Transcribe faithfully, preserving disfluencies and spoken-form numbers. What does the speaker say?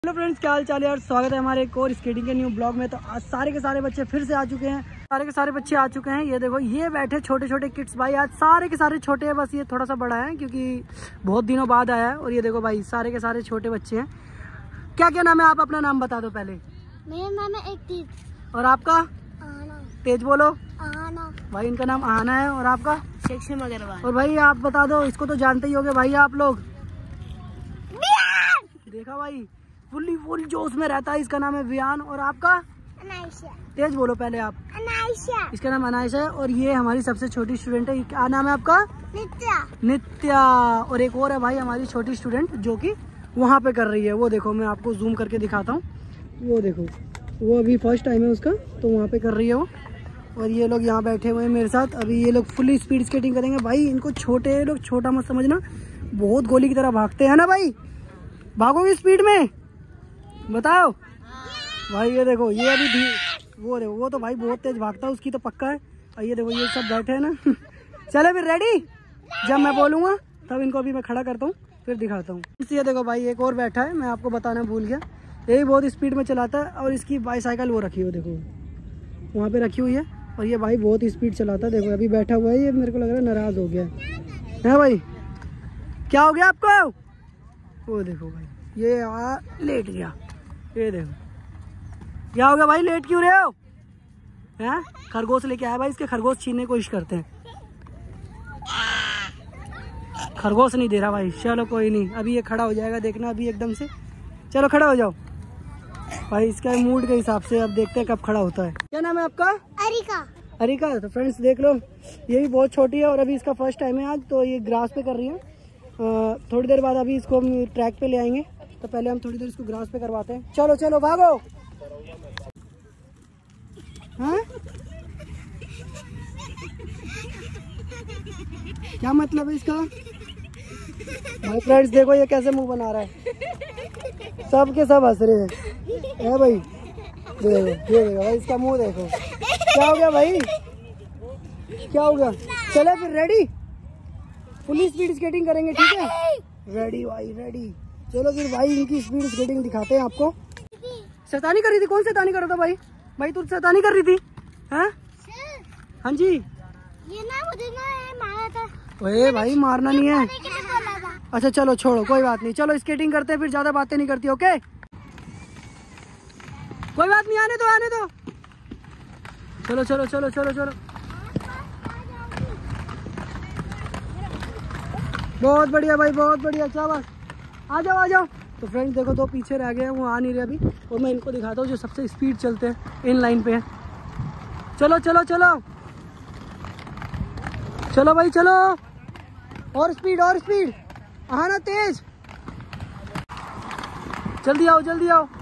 Hello friends, क्या हाल चाल है यार। स्वागत है हमारे एक और स्केटिंग के न्यू ब्लॉग में। तो आज सारे के सारे बच्चे फिर से आ चुके हैं। सारे के सारे बच्चे आ चुके हैं। ये देखो, ये बैठे छोटे छोटे किड्स भाई। आज सारे के सारे छोटे हैं, बस ये थोड़ा सा बड़ा है क्योंकि बहुत दिनों बाद आया है। और ये देखो भाई, सारे के सारे छोटे बच्चे हैं। क्या क्या नाम है? आप अपना नाम बता दो पहले। मेरा नाम है एक। और आपका? आना। तेज बोलो। आना। भाई इनका नाम आना है। और आपका? शिक्षम अग्रवाल। और भाई आप बता दो, इसको तो जानते ही होगे भाई आप लोग। देखा भाई, फुल्ली फुल जोश में रहता है। इसका नाम है वियान। और आपका? अनायशा। तेज बोलो पहले आप। अनायशा। इसका नाम अनायशा है। और ये हमारी सबसे छोटी स्टूडेंट है। क्या नाम है आपका? नित्या। नित्या। और एक और है भाई हमारी छोटी स्टूडेंट जो कि वहाँ पे कर रही है। वो देखो, मैं आपको जूम करके दिखाता हूँ। वो देखो, वो अभी फर्स्ट टाइम है उसका, तो वहाँ पे कर रही है वो। और ये लोग यहाँ बैठे हुए हैं मेरे साथ। अभी ये लोग फुल्ली स्पीड स्केटिंग करेंगे भाई। इनको छोटे लोग छोटा मत समझना, बहुत गोली की तरह भागते हैं ना भाई। भागोगे स्पीड में? बताओ भाई। ये देखो, ये अभी भी वो देखो, वो तो भाई बहुत तेज भागता है, उसकी तो पक्का है। और ये देखो, ये सब बैठे हैं ना। चलो फिर रेडी, जब मैं बोलूँगा तब इनको अभी मैं खड़ा करता हूँ, फिर दिखाता हूँ। ये देखो भाई, एक और बैठा है, मैं आपको बताना भूल गया। यही बहुत स्पीड में चलाता है। और इसकी बाईसाइकिल वो रखी हुई, देखो वहाँ पे रखी हुई है। और ये भाई बहुत स्पीड चलाता है। देखो अभी बैठा हुआ है, ये मेरे को लग रहा है नाराज हो गया है भाई। क्या हो गया आपको? वो देखो भाई, ये आ, लेट गया। ये देखो, क्या हो गया भाई, लेट क्यों रहे हो? हैं? खरगोश लेके आया भाई, इसके खरगोश छीनने की कोशिश करते हैं। खरगोश नहीं दे रहा भाई। चलो कोई नहीं, अभी ये खड़ा हो जाएगा, देखना अभी एकदम से। चलो खड़ा हो जाओ भाई, इसका मूड के हिसाब से अब देखते हैं कब खड़ा होता है। क्या नाम है आपका? अरिका। अरिका। तो फ्रेंड्स देख लो, ये भी बहुत छोटी है और अभी इसका फर्स्ट टाइम है आज। तो ये ग्रास पे कर रही है। आ, थोड़ी देर बाद अभी इसको हम ट्रैक पे ले आएंगे। तो पहले हम थोड़ी देर इसको ग्रास पे करवाते हैं। चलो चलो भागो। हाँ? क्या मतलब है इसका? भाई फ्रेंड्स देखो, ये कैसे मुंह बना रहा है। सब के सब हंस रहे हैं। है भाई, देखो ये देखो भाई, इसका मुंह देखो। क्या हो गया भाई, क्या हो गया? चले फिर, रेडी? फुल स्पीड स्केटिंग करेंगे, ठीक है? रेडी भाई, रेडी। चलो फिर भाई, इनकी स्पीड स्केटिंग दिखाते हैं आपको। शैतानी कर रही थी? कौन शैतानी कर रहा था भाई? भाई तू शैतानी कर रही थी? हाँ हाँ जी। ये ना मुझे ना मारा था। ओए भाई, मारना नहीं है। बोला था। अच्छा चलो छोड़ो, कोई बात नहीं। चलो स्केटिंग करते हैं, फिर ज्यादा बातें नहीं करती। ओके, कोई बात नहीं, आने दो आने दो। चलो चलो चलो चलो चलो। बहुत बढ़िया भाई, बहुत बढ़िया। शाबाश, आ जाओ आ जाओ। तो फ्रेंड्स देखो, दो पीछे रह गए हैं, वो आ नहीं रहे अभी। और मैं इनको दिखाता हूँ जो सबसे स्पीड चलते हैं, इन लाइन पे है। चलो चलो चलो चलो भाई चलो। और स्पीड और स्पीड, आना तेज। जल्दी आओ जल्दी आओ।